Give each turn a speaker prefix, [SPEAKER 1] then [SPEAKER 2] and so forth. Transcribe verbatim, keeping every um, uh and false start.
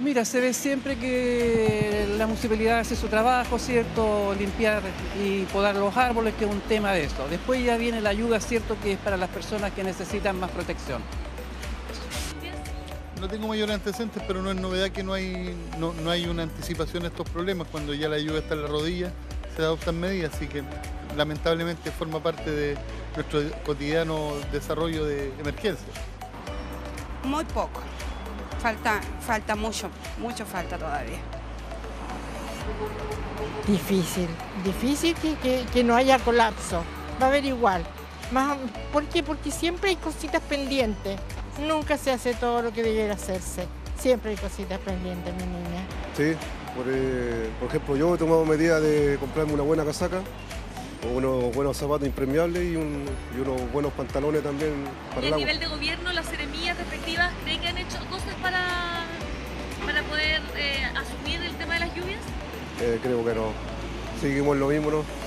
[SPEAKER 1] Mira, se ve siempre que la municipalidad hace su trabajo, ¿cierto? Limpiar y podar los árboles, que es un tema de esto. Después ya viene la ayuda, ¿cierto? Que es para las personas que necesitan más protección.
[SPEAKER 2] No tengo mayores antecedentes, pero no es novedad que no hay, no, no hay una anticipación a estos problemas. Cuando ya la lluvia está en la rodilla, se adoptan medidas, así que lamentablemente forma parte de nuestro cotidiano desarrollo de emergencia.
[SPEAKER 3] Muy poco. Falta, falta mucho, mucho falta todavía.
[SPEAKER 4] Difícil, difícil que, que, que no haya colapso. Va a haber igual. Más, ¿por qué? Porque siempre hay cositas pendientes. Nunca se hace todo lo que debiera hacerse. Siempre hay cositas pendientes, mi niña.
[SPEAKER 5] Sí, por, eh, por ejemplo, yo he tomado medidas de comprarme una buena casaca, unos buenos zapatos impermeables y, un, y unos buenos pantalones también para
[SPEAKER 6] ¿Y
[SPEAKER 5] el
[SPEAKER 6] a
[SPEAKER 5] agua.
[SPEAKER 6] nivel de gobierno, las seremías respectivas, cree que han hecho cosas para, para poder eh, asumir el tema de las lluvias?
[SPEAKER 5] Eh, creo que no. Seguimos lo mismo, ¿no?